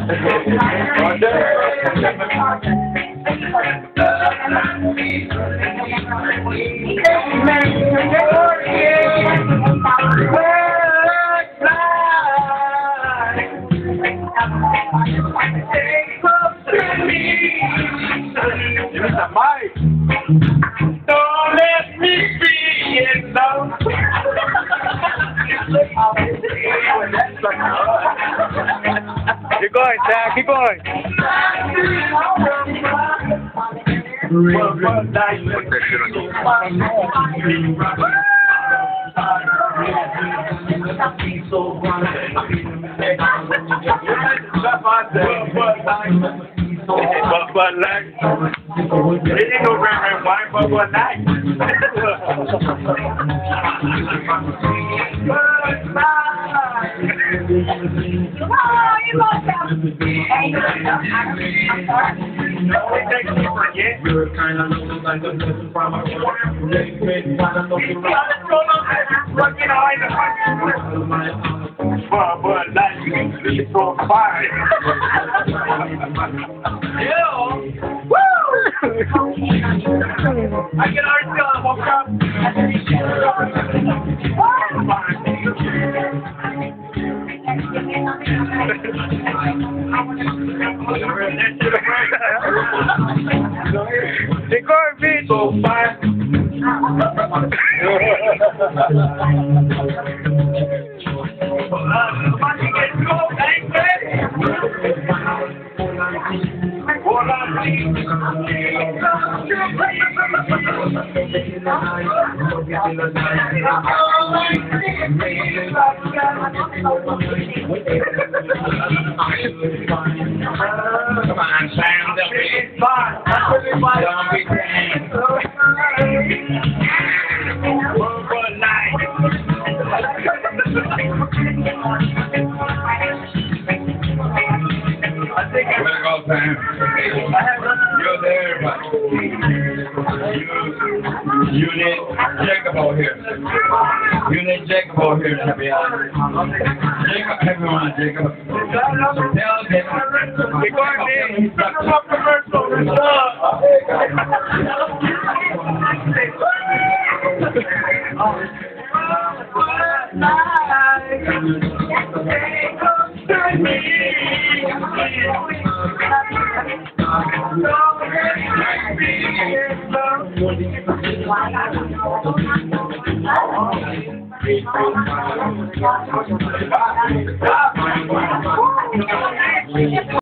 Give me some mic. Don't let me be alone. Keep going, Sam. Keep going. But like, they didn't go around wine for one night. You're kind of looking like a person from a but like, it's so fine. Woo! I can already tell I woke up. Decor beat so fine. Come on, Sam, don't be fine. Don't be damned. One night. I think I'm gonna go, Sam. You're there, but you need Jacob over here. You need Jacob over here to be honest. Jacob, everyone, Jacob. Tell Jacob. Stop.